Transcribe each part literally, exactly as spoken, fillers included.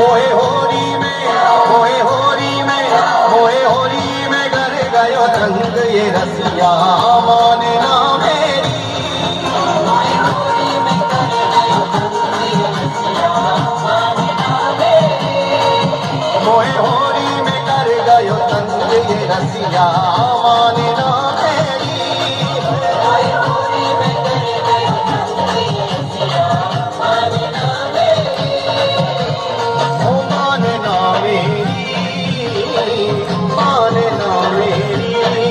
मोहे होरी में मोहे होरी में मोहे होरी में कर गयो रंग ये रसिया माने ना मेरी मोहे होरी में कर गयो रंग ये रसिया माने ना मेरी मोहे होरी में कर गयो रंग ये रसिया माने ना मेरी मोहे होरी में कर गयो रंग ये रसिया माने ना मेरी ओ माने ना मेरी माने ना मेरी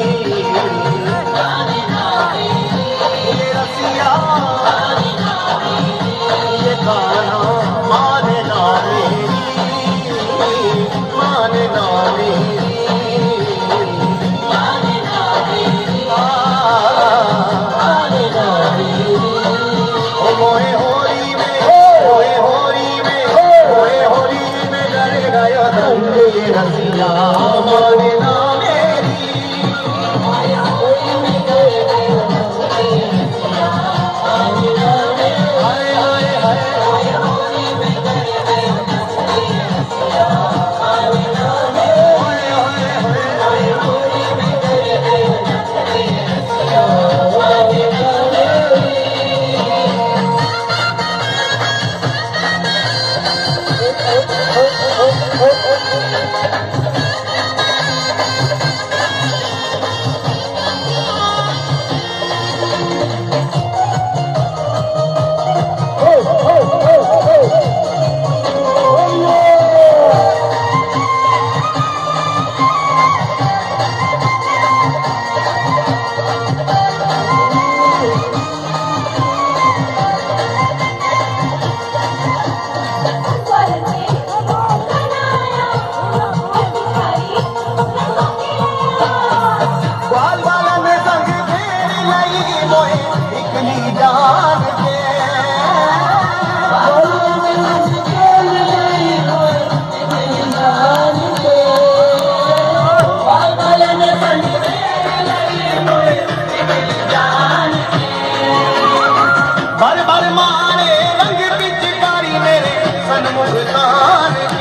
माने ना मेरी ये रसिया माने ना मेरी ये गाना माने ना मेरी माने ना मेरी माने ना मेरी माने ना मेरी ओ मोहे होरी में मोहे होरी में मोहे होरी में कर गयो रंग ये रसिया माने ना मेरी मोहे होरी में कर गयो रंग ये रसिया माने ना मेरी हाय हाय हाय मोहे होरी में कर गयो रंग ये रसिया माने ना मेरी हाय हाय हाय मोहे होरी में कर गयो रंग ये रसिया माने ना मेरी बाल बालन संग फेर लई मोहे इकली जान के बाल बालन संग फेर लई मोहे इकली जान के भर भर मारे रंग पिचकारी मेरे सन्मुख तान